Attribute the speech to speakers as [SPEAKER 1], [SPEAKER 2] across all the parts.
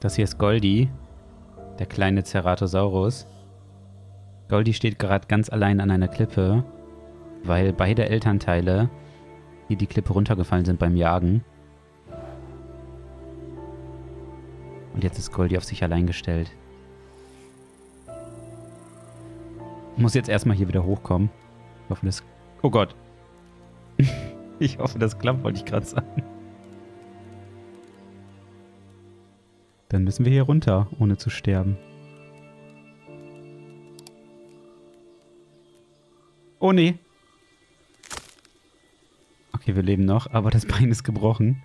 [SPEAKER 1] Das hier ist Goldi, der kleine Ceratosaurus. Goldi steht gerade ganz allein an einer Klippe, weil beide Elternteile, die Klippe runtergefallen sind beim Jagen. Und jetzt ist Goldi auf sich allein gestellt. Muss jetzt erstmal hier wieder hochkommen. Ich hoffe, das... Oh Gott. Ich hoffe, das klappt, wollte ich gerade sagen. Dann müssen wir hier runter, ohne zu sterben. Oh nee. Okay, wir leben noch, aber das Bein ist gebrochen.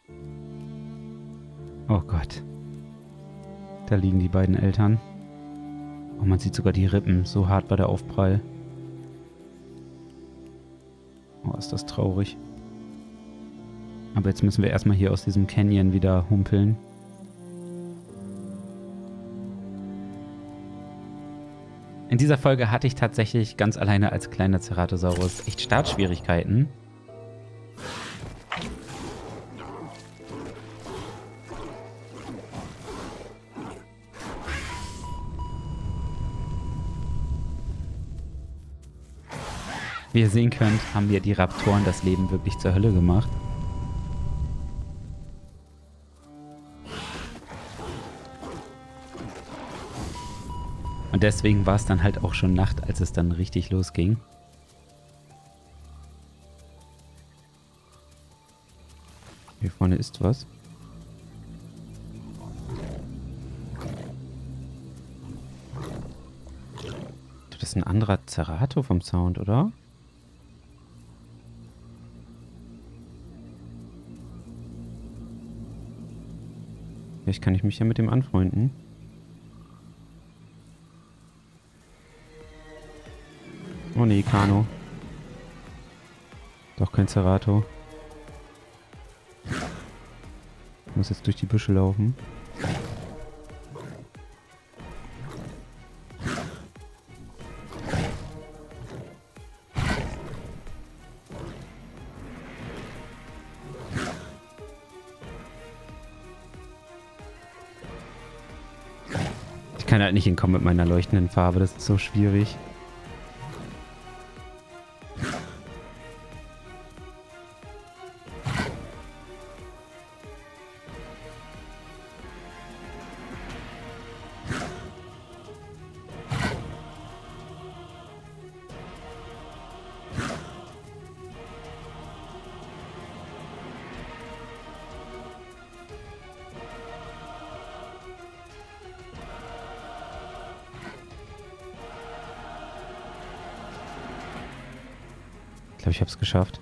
[SPEAKER 1] Oh Gott. Da liegen die beiden Eltern. Oh, man sieht sogar die Rippen. So hart war der Aufprall. Oh, ist das traurig. Aber jetzt müssen wir erstmal hier aus diesem Canyon wieder humpeln. In dieser Folge hatte ich tatsächlich ganz alleine als kleiner Ceratosaurus echt Startschwierigkeiten. Wie ihr sehen könnt, haben mir die Raptoren das Leben wirklich zur Hölle gemacht. Und deswegen war es dann halt auch schon Nacht, als es dann richtig losging. Hier vorne ist was. Das ist ein anderer Cerato vom Sound, oder? Vielleicht kann ich mich ja mit dem anfreunden. Oh nee, Kano. Doch kein Cerato. Ich muss jetzt durch die Büsche laufen. Ich kann halt nicht hinkommen mit meiner leuchtenden Farbe, das ist so schwierig. Ich glaube, ich habe es geschafft.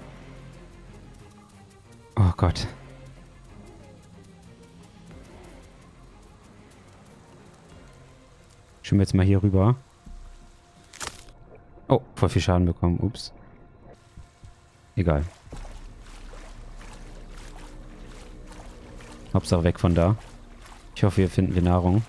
[SPEAKER 1] Oh Gott. Schwimmen wir jetzt mal hier rüber. Oh, voll viel Schaden bekommen. Ups. Egal. Hauptsache weg von da. Ich hoffe, hier finden wir Nahrung.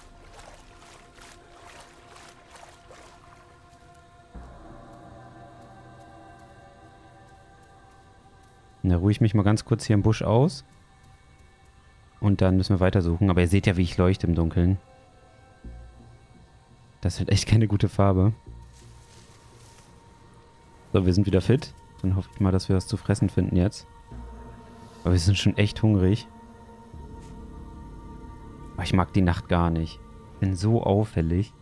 [SPEAKER 1] Da ruhe ich mich mal ganz kurz hier im Busch aus. Und dann müssen wir weitersuchen. Aber ihr seht ja, wie ich leuchte im Dunkeln. Das wird echt keine gute Farbe. So, wir sind wieder fit. Dann hoffe ich mal, dass wir was zu fressen finden jetzt. Aber wir sind schon echt hungrig. Aber ich mag die Nacht gar nicht. Ich bin so auffällig.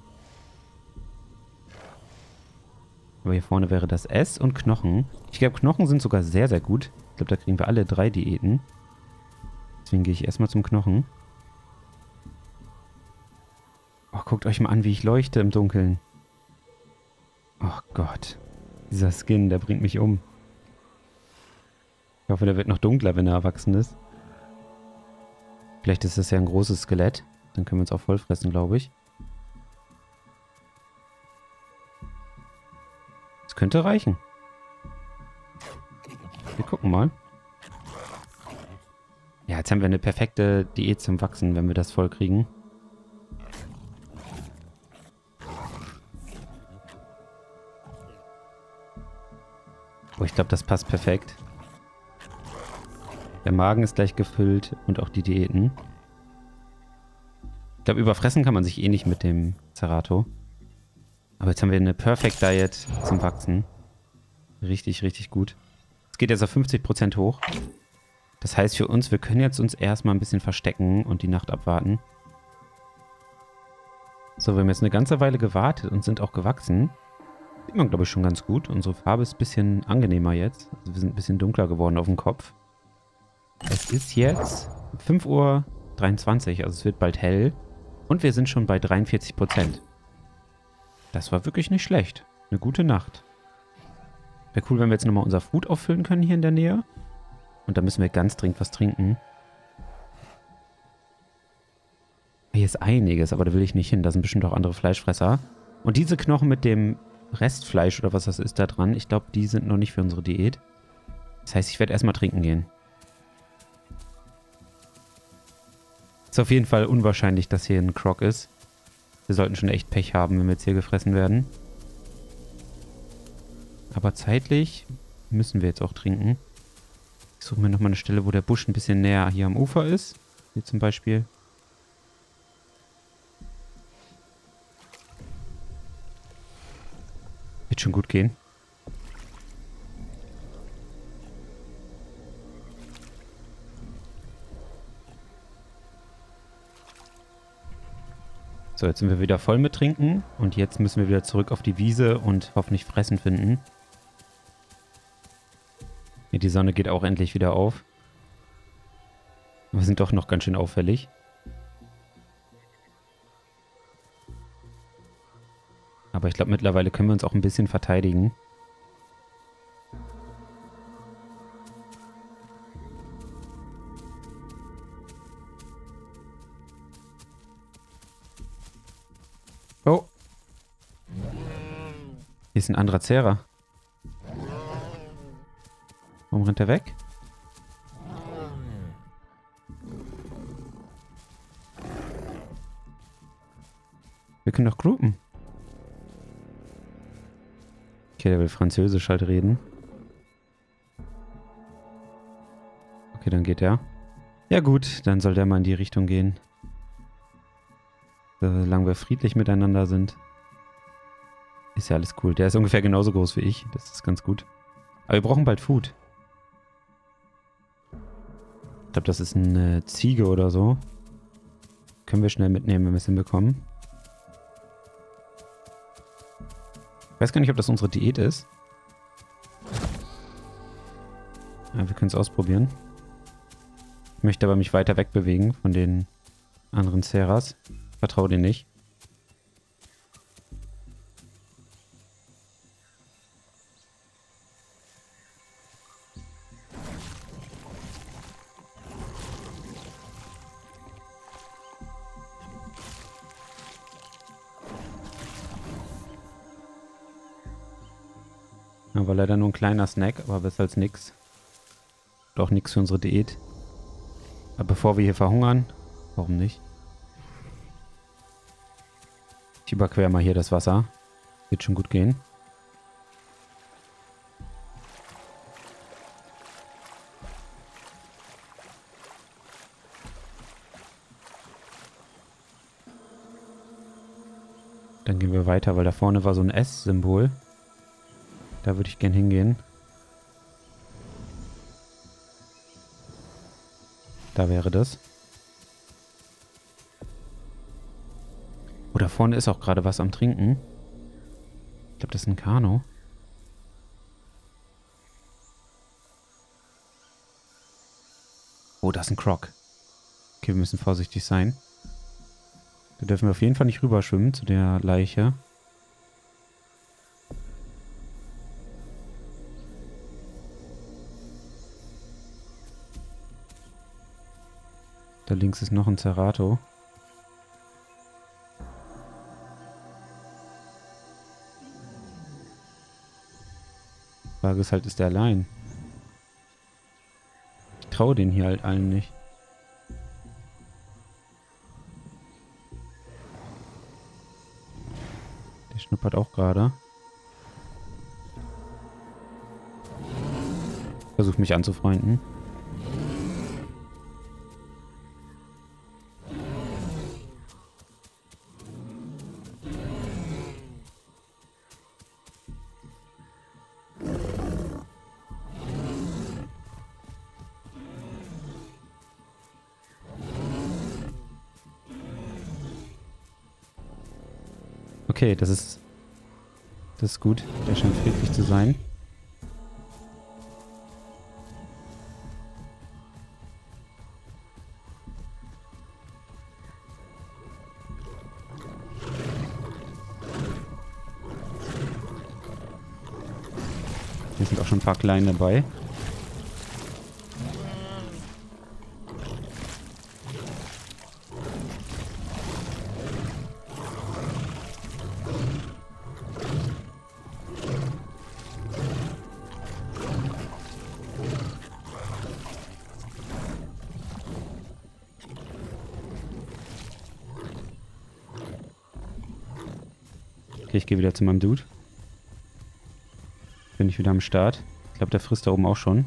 [SPEAKER 1] Aber hier vorne wäre das S und Knochen. Ich glaube, Knochen sind sogar sehr, sehr gut. Ich glaube, da kriegen wir alle 3 Diäten. Deswegen gehe ich erstmal zum Knochen. Oh, guckt euch mal an, wie ich leuchte im Dunkeln. Oh Gott. Dieser Skin, der bringt mich um. Ich hoffe, der wird noch dunkler, wenn er erwachsen ist. Vielleicht ist das ja ein großes Skelett. Dann können wir uns auch voll fressen, glaube ich. Das könnte reichen. Wir gucken mal. Ja, jetzt haben wir eine perfekte Diät zum Wachsen, wenn wir das voll kriegen. Oh, ich glaube, das passt perfekt. Der Magen ist gleich gefüllt und auch die Diäten. Ich glaube, überfressen kann man sich eh nicht mit dem Cerato. Aber jetzt haben wir eine Perfect Diet zum Wachsen. Richtig, richtig gut. Es geht jetzt auf 50% hoch. Das heißt für uns, wir können jetzt uns erstmal ein bisschen verstecken und die Nacht abwarten. So, wir haben jetzt eine ganze Weile gewartet und sind auch gewachsen. Sieht man, glaube ich, schon ganz gut. Unsere Farbe ist ein bisschen angenehmer jetzt. Also wir sind ein bisschen dunkler geworden auf dem Kopf. Es ist jetzt 5:23 Uhr, also es wird bald hell. Und wir sind schon bei 43%. Das war wirklich nicht schlecht. Eine gute Nacht. Wäre cool, wenn wir jetzt nochmal unser Food auffüllen können hier in der Nähe. Und da müssen wir ganz dringend was trinken. Hier ist einiges, aber da will ich nicht hin. Da sind bestimmt auch andere Fleischfresser. Und diese Knochen mit dem Restfleisch oder was das ist da dran, ich glaube, die sind noch nicht für unsere Diät. Das heißt, ich werde erstmal trinken gehen. Ist auf jeden Fall unwahrscheinlich, dass hier ein Croc ist. Wir sollten schon echt Pech haben, wenn wir jetzt hier gefressen werden. Aber zeitlich müssen wir jetzt auch trinken. Ich suche mir nochmal eine Stelle, wo der Busch ein bisschen näher hier am Ufer ist. Hier zum Beispiel. Wird schon gut gehen. So, jetzt sind wir wieder voll mit Trinken. Und jetzt müssen wir wieder zurück auf die Wiese und hoffentlich Fressen finden. Ja, die Sonne geht auch endlich wieder auf. Wir sind doch noch ganz schön auffällig. Aber ich glaube, mittlerweile können wir uns auch ein bisschen verteidigen. Oh. Hier ist ein anderer Zehrer. Warum rennt er weg? Wir können doch groupen. Okay, der will Französisch halt reden. Okay, dann geht er. Ja gut, dann soll der mal in die Richtung gehen. Solange wir friedlich miteinander sind. Ist ja alles cool. Der ist ungefähr genauso groß wie ich. Das ist ganz gut. Aber wir brauchen bald Food. Ich glaube, das ist eine Ziege oder so. Können wir schnell mitnehmen, wenn wir es hinbekommen. Ich weiß gar nicht, ob das unsere Diät ist. Ja, wir können es ausprobieren. Ich möchte aber mich weiter wegbewegen von den anderen Ceras. Vertraue denen nicht. Ja, war leider nur ein kleiner Snack, aber besser als nix. Doch nichts für unsere Diät. Aber bevor wir hier verhungern, warum nicht? Ich überquere mal hier das Wasser. Wird schon gut gehen. Dann gehen wir weiter, weil da vorne war so ein S-Symbol. Da würde ich gern hingehen. Da wäre das. Oh, da vorne ist auch gerade was am Trinken. Ich glaube, das ist ein Kano. Oh, das ist ein Croc. Okay, wir müssen vorsichtig sein. Da dürfen wir auf jeden Fall nicht rüberschwimmen zu der Leiche. Da links ist noch ein Cerato. Die Frage ist halt, ist der allein? Ich traue den hier halt allen nicht. Der schnuppert auch gerade. Versucht mich anzufreunden. Okay, das ist gut. Der scheint friedlich zu sein. Hier sind auch schon ein paar Kleine dabei. Okay, ich gehe wieder zu meinem Dude. Bin ich wieder am Start. Ich glaube, der frisst da oben auch schon.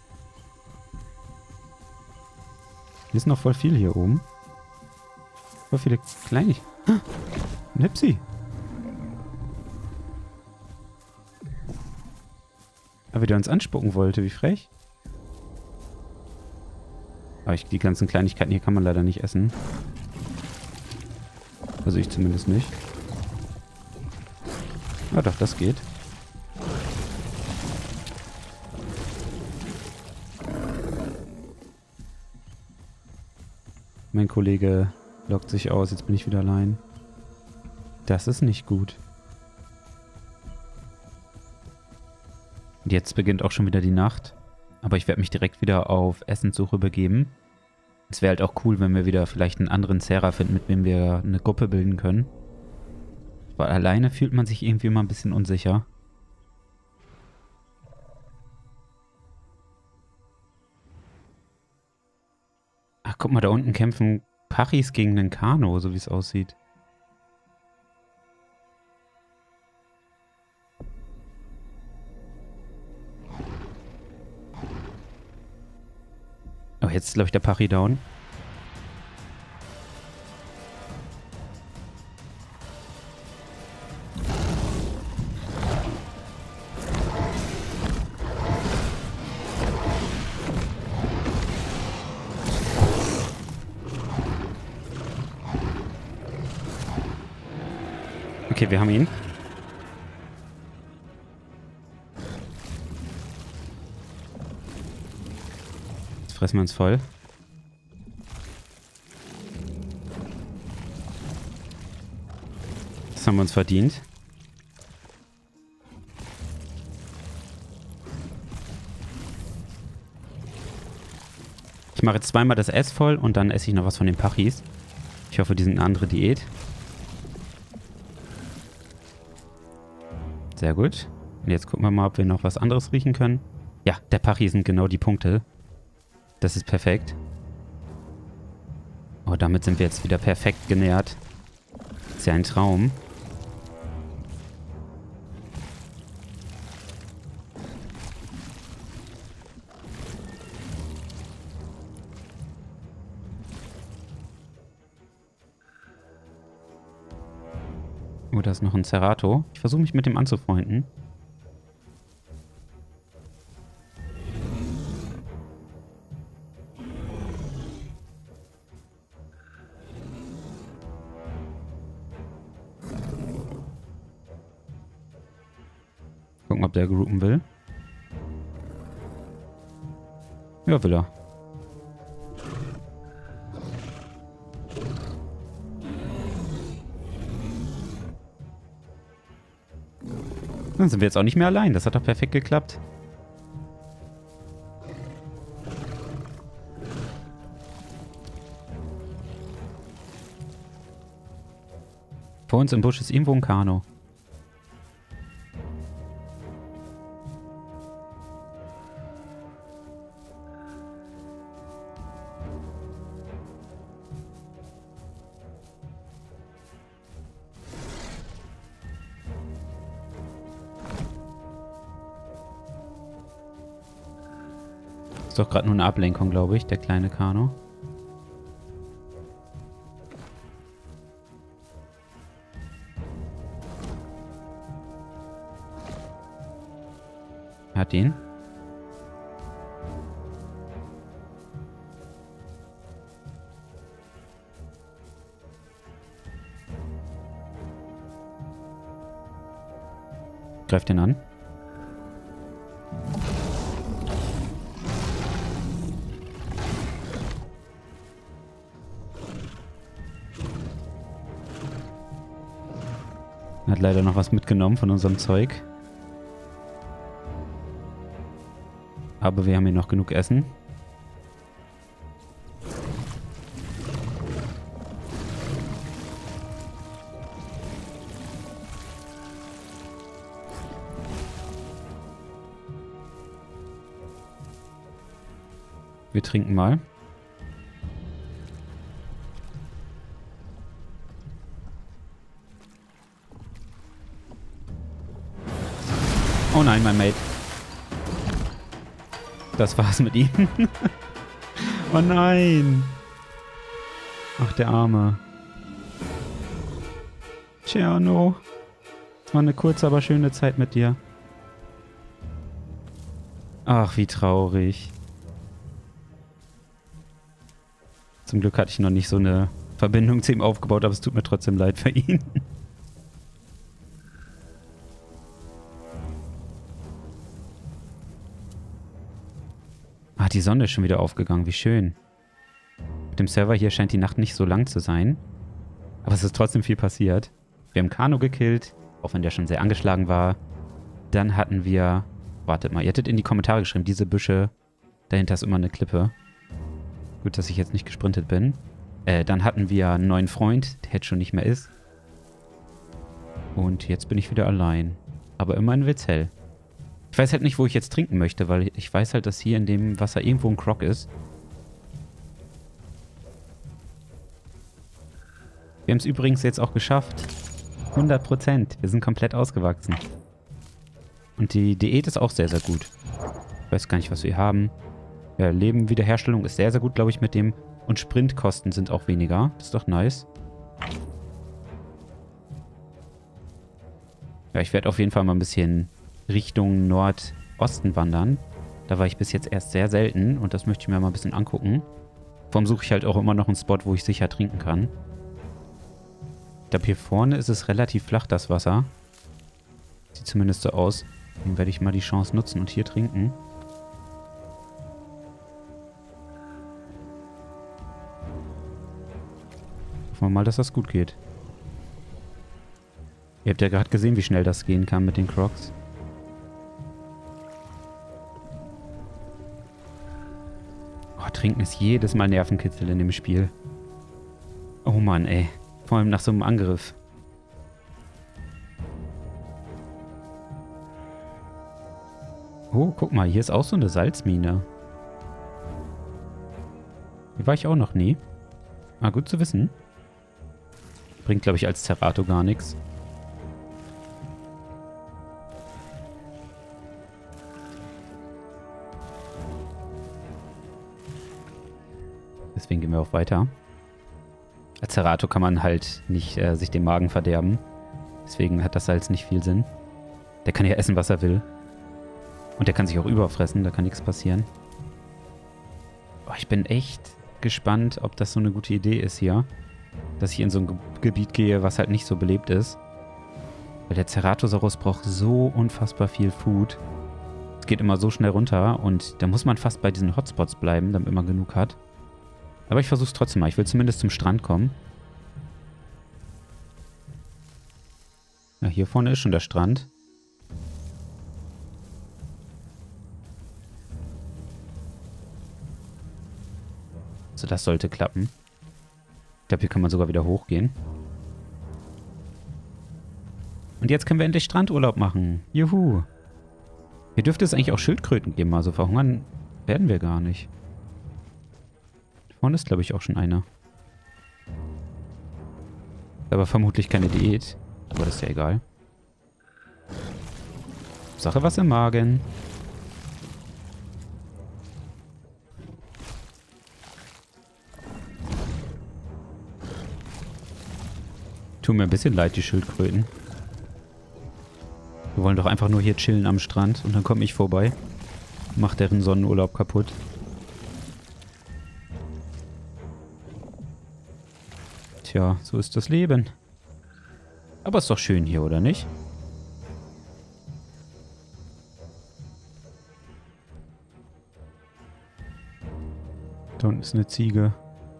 [SPEAKER 1] Hier ist noch voll viel hier oben. Voll viele kleine. Ah, ein Hipsi. Aber der uns anspucken wollte, wie frech. Aber die ganzen Kleinigkeiten hier kann man leider nicht essen. Also ich zumindest nicht. Ah doch, das geht. Mein Kollege lockt sich aus, jetzt bin ich wieder allein. Das ist nicht gut. Und jetzt beginnt auch schon wieder die Nacht. Aber ich werde mich direkt wieder auf Essenssuche begeben. Es wäre halt auch cool, wenn wir wieder vielleicht einen anderen Zera finden, mit dem wir eine Gruppe bilden können. Weil alleine fühlt man sich irgendwie immer ein bisschen unsicher. Ach, guck mal, da unten kämpfen Pachis gegen einen Kano, so wie es aussieht. Oh, jetzt ist, glaube ich, der Pachi down. Okay, wir haben ihn. Jetzt fressen wir uns voll. Das haben wir uns verdient. Ich mache jetzt zweimal das S voll und dann esse ich noch was von den Pachis. Ich hoffe, die sind eine andere Diät. Sehr gut. Und jetzt gucken wir mal, ob wir noch was anderes riechen können. Ja, der Pachi sind genau die Punkte. Das ist perfekt. Oh, damit sind wir jetzt wieder perfekt genährt. Ist ja ein Traum. Oh, da ist noch ein Cerato. Ich versuche mich mit dem anzufreunden. Gucken, ob der groupen will. Ja, will er. Dann sind wir jetzt auch nicht mehr allein. Das hat doch perfekt geklappt. Vor uns im Busch ist irgendwo ein Kano. Ist doch gerade nur eine Ablenkung, glaube ich, der kleine Kano. Er hat ihn. Greif den an. Hat leider noch was mitgenommen von unserem Zeug. Aber wir haben hier noch genug Essen. Wir trinken mal. Oh nein, mein Mate. Das war's mit ihm. Oh nein. Ach, der Arme. Tscherno. Es war eine kurze, aber schöne Zeit mit dir. Ach, wie traurig. Zum Glück hatte ich noch nicht so eine Verbindung zu ihm aufgebaut, aber es tut mir trotzdem leid für ihn. Ah, die Sonne ist schon wieder aufgegangen. Wie schön. Mit dem Server hier scheint die Nacht nicht so lang zu sein. Aber es ist trotzdem viel passiert. Wir haben Kano gekillt, auch wenn der schon sehr angeschlagen war. Dann hatten wir... Wartet mal, ihr hättet in die Kommentare geschrieben, diese Büsche, dahinter ist immer eine Klippe. Gut, dass ich jetzt nicht gesprintet bin. Dann hatten wir einen neuen Freund, der jetzt schon nicht mehr ist. Und jetzt bin ich wieder allein. Aber immerhin wird's hell. Ich weiß halt nicht, wo ich jetzt trinken möchte, weil ich weiß halt, dass hier in dem Wasser irgendwo ein Croc ist. Wir haben es übrigens jetzt auch geschafft. 100%. Wir sind komplett ausgewachsen. Und die Diät ist auch sehr, sehr gut. Ich weiß gar nicht, was wir haben. Ja, Leben-Wiederherstellung ist sehr, sehr gut, glaube ich, mit dem. Und Sprintkosten sind auch weniger. Das ist doch nice. Ja, ich werde auf jeden Fall mal ein bisschen Richtung Nordosten wandern. Da war ich bis jetzt erst sehr selten. Und das möchte ich mir mal ein bisschen angucken. Vor allem suche ich halt auch immer noch einen Spot, wo ich sicher trinken kann. Ich glaube, hier vorne ist es relativ flach, das Wasser. Sieht zumindest so aus. Dann werde ich mal die Chance nutzen und hier trinken. Hoffen wir mal, dass das gut geht. Ihr habt ja gerade gesehen, wie schnell das gehen kann mit den Crocs. Oh, trinken ist jedes Mal Nervenkitzel in dem Spiel. Oh Mann, ey. Vor allem nach so einem Angriff. Oh, guck mal, hier ist auch so eine Salzmine. Hier war ich auch noch nie. Ah, gut zu wissen. Bringt, glaube ich, als Zerato gar nichts. Deswegen gehen wir auch weiter. Als Zerato kann man halt nicht sich den Magen verderben. Deswegen hat das Salz nicht viel Sinn. Der kann ja essen, was er will. Und der kann sich auch überfressen, da kann nichts passieren. Oh, ich bin echt gespannt, ob das so eine gute Idee ist hier. Dass ich in so ein Gebiet gehe, was halt nicht so belebt ist. Weil der Ceratosaurus braucht so unfassbar viel Food. Es geht immer so schnell runter und da muss man fast bei diesen Hotspots bleiben, damit man genug hat. Aber ich versuche es trotzdem mal. Ich will zumindest zum Strand kommen. Ja, hier vorne ist schon der Strand. So, das sollte klappen. Ich glaube, hier kann man sogar wieder hochgehen. Und jetzt können wir endlich Strandurlaub machen. Juhu. Hier dürfte es eigentlich auch Schildkröten geben. Also verhungern werden wir gar nicht. Vorne ist, glaube ich, auch schon einer. Aber vermutlich keine Diät. Aber das ist ja egal. Sache was im Magen. Tut mir ein bisschen leid, die Schildkröten. Wir wollen doch einfach nur hier chillen am Strand und dann komme ich vorbei. Mach deren Sonnenurlaub kaputt. Tja, so ist das Leben. Aber ist doch schön hier, oder nicht? Da unten ist eine Ziege.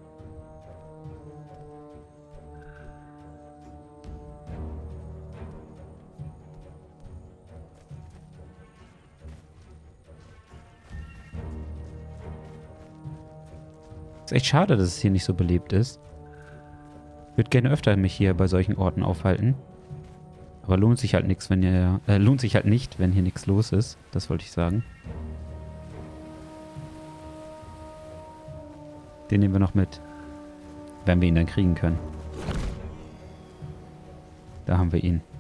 [SPEAKER 1] Ist echt schade, dass es hier nicht so belebt ist. Ich würde gerne öfter mich hier bei solchen Orten aufhalten. Aber lohnt sich halt nichts, wenn hier, lohnt sich halt nicht, wenn hier nichts los ist. Das wollte ich sagen. Den nehmen wir noch mit. Wenn wir ihn dann kriegen können. Da haben wir ihn.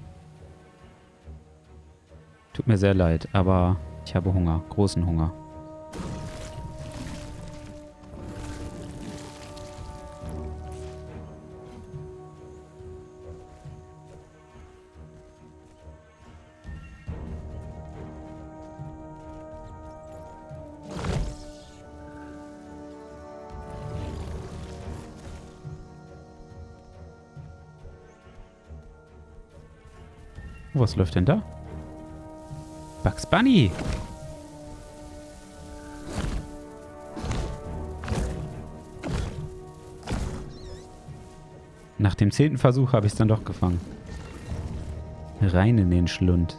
[SPEAKER 1] Tut mir sehr leid, aber ich habe Hunger. Großen Hunger. Was läuft denn da? Bugs Bunny! Nach dem 10. Versuch habe ich es dann doch gefangen. Rein in den Schlund.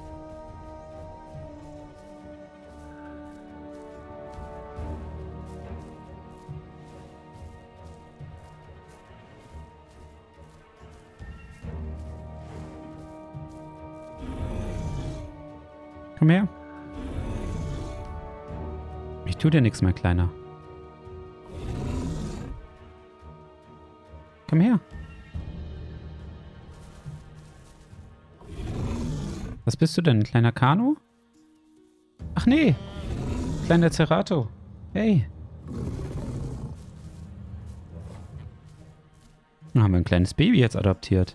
[SPEAKER 1] Komm her. Ich tue dir nichts, mein Kleiner. Komm her. Was bist du denn, ein kleiner Kano? Ach nee. Kleiner Cerato. Hey. Da haben wir ein kleines Baby jetzt adoptiert.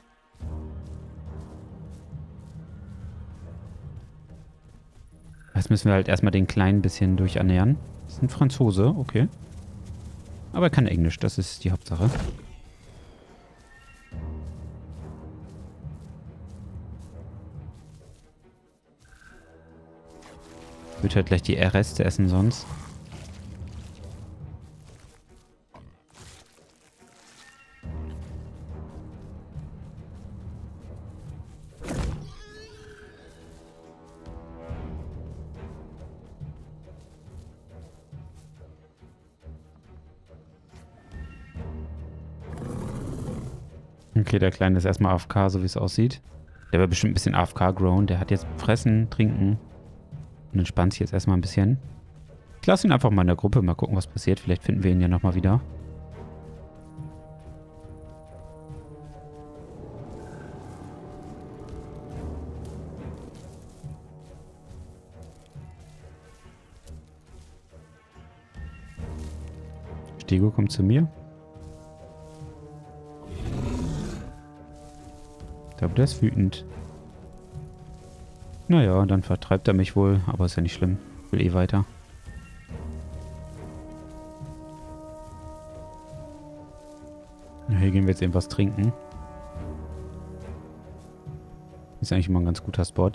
[SPEAKER 1] Jetzt müssen wir halt erstmal den Kleinen ein bisschen durchernähren. Das ist ein Franzose, okay. Aber er kann Englisch, das ist die Hauptsache. Wird halt gleich die Reste essen sonst. Okay, der Kleine ist erstmal AFK, so wie es aussieht. Der war bestimmt ein bisschen AFK-grown. Der hat jetzt Fressen, Trinken und entspannt sich jetzt erstmal ein bisschen. Ich lasse ihn einfach mal in der Gruppe, mal gucken, was passiert. Vielleicht finden wir ihn ja nochmal wieder. Stego kommt zu mir. Ich glaube, der ist wütend. Naja, dann vertreibt er mich wohl, aber ist ja nicht schlimm. Ich will eh weiter. Ja, hier gehen wir jetzt eben was trinken. Ist eigentlich immer ein ganz guter Spot.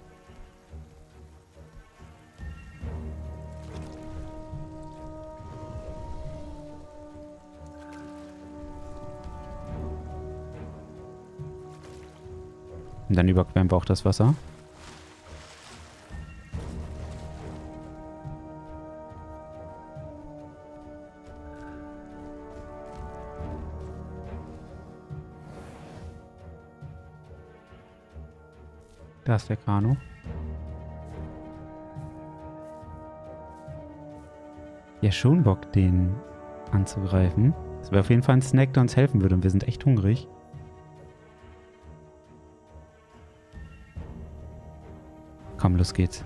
[SPEAKER 1] Und dann überqueren wir auch das Wasser. Da ist der Kano. Ja, schon Bock, den anzugreifen. Das wäre auf jeden Fall ein Snack, der uns helfen würde. Und wir sind echt hungrig. Komm, los geht's.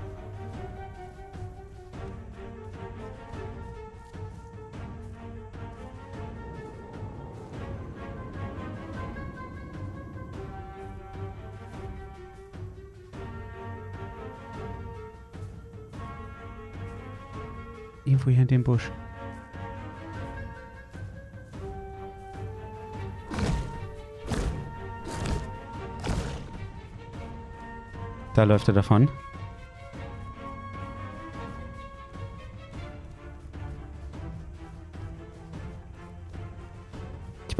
[SPEAKER 1] Irgendwo hier in dem Busch. Da läuft er davon.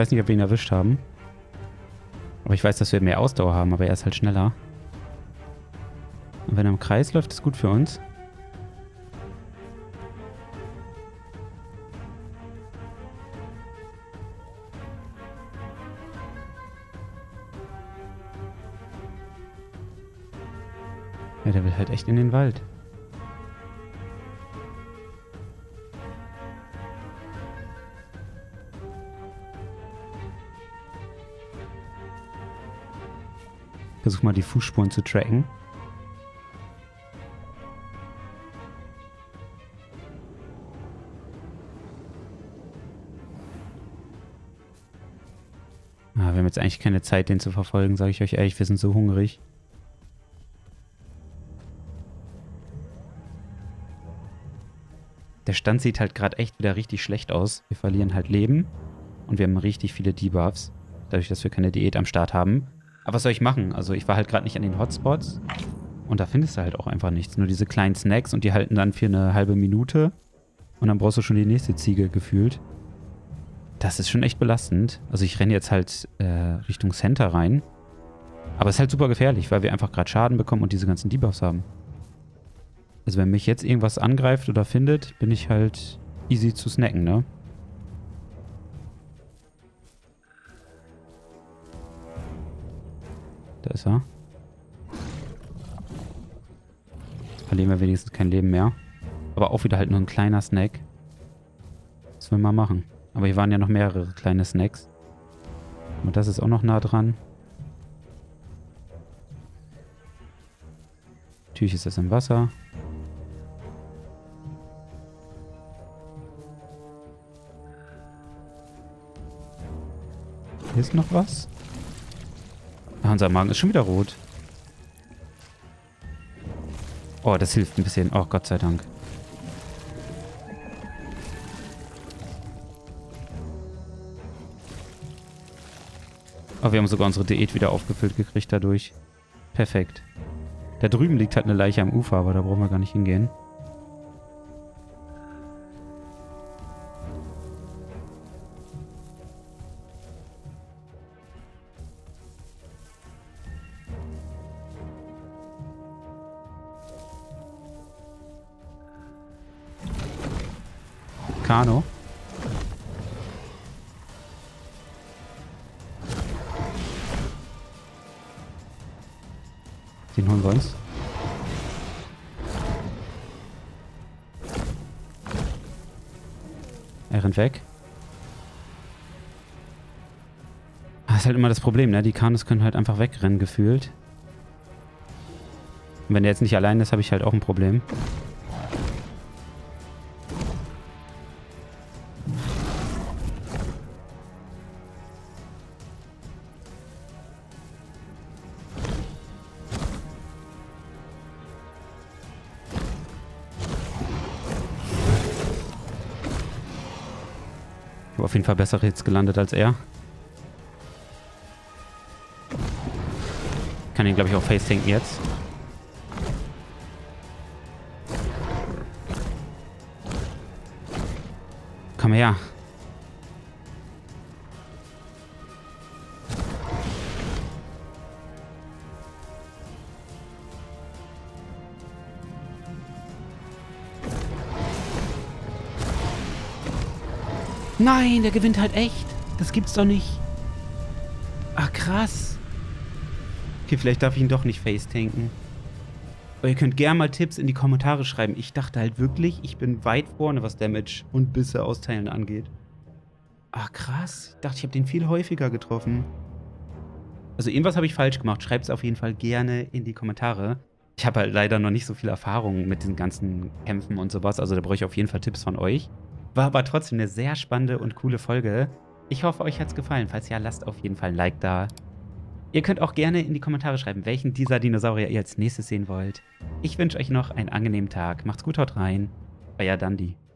[SPEAKER 1] weiß nicht, ob wir ihn erwischt haben. Aber ich weiß, dass wir mehr Ausdauer haben, aber er ist halt schneller. Und wenn er im Kreis läuft, ist gut für uns. Ja, der will halt echt in den Wald. Versuch mal die Fußspuren zu tracken. Wir haben jetzt eigentlich keine Zeit, den zu verfolgen, sage ich euch ehrlich. Wir sind so hungrig. Der Stand sieht halt gerade echt wieder richtig schlecht aus. Wir verlieren halt Leben und wir haben richtig viele Debuffs, dadurch, dass wir keine Diät am Start haben. Aber was soll ich machen? Also ich war halt gerade nicht an den Hotspots und da findest du halt auch einfach nichts. Nur diese kleinen Snacks und die halten dann für eine halbe Minute und dann brauchst du schon die nächste Ziege gefühlt. Das ist schon echt belastend. Also ich renne jetzt halt Richtung Center rein. Aber es ist halt super gefährlich, weil wir einfach gerade Schaden bekommen und diese ganzen Debuffs haben. Also wenn mich jetzt irgendwas angreift oder findet, bin ich halt easy zu snacken, ne? Da ist er. Jetzt verlieren wir wenigstens kein Leben mehr. Aber auch wieder halt nur ein kleiner Snack. Was will man machen? Aber hier waren ja noch mehrere kleine Snacks. Und das ist auch noch nah dran. Natürlich ist das im Wasser. Hier ist noch was. Ah, unser Magen ist schon wieder rot. Oh, das hilft ein bisschen. Oh, Gott sei Dank. Oh, wir haben sogar unsere Diät wieder aufgefüllt gekriegt dadurch. Perfekt. Da drüben liegt halt eine Leiche am Ufer, aber da brauchen wir gar nicht hingehen. Kano. Den holen wir uns. Er rennt weg. Das ist halt immer das Problem, ne? Die Kanos können halt einfach wegrennen, gefühlt. Und wenn der jetzt nicht allein ist, habe ich halt auch ein Problem. Ich habe auf jeden Fall bessere Hits gelandet als er. Kann ihn, glaube ich, auch face-tanken jetzt. Komm her. Nein, der gewinnt halt echt. Das gibt's doch nicht. Ach, krass. Okay, vielleicht darf ich ihn doch nicht face-tanken. Aber ihr könnt gerne mal Tipps in die Kommentare schreiben. Ich dachte halt wirklich, ich bin weit vorne, was Damage und Bisse austeilen angeht. Ach, krass. Ich dachte, ich habe den viel häufiger getroffen. Also irgendwas habe ich falsch gemacht. Schreibt es auf jeden Fall gerne in die Kommentare. Ich habe halt leider noch nicht so viel Erfahrung mit den ganzen Kämpfen und sowas. Also da brauche ich auf jeden Fall Tipps von euch. War aber trotzdem eine sehr spannende und coole Folge. Ich hoffe, euch hat es gefallen. Falls ja, lasst auf jeden Fall ein Like da. Ihr könnt auch gerne in die Kommentare schreiben, welchen dieser Dinosaurier ihr als nächstes sehen wollt. Ich wünsche euch noch einen angenehmen Tag. Macht's gut, haut rein. Euer Dandi.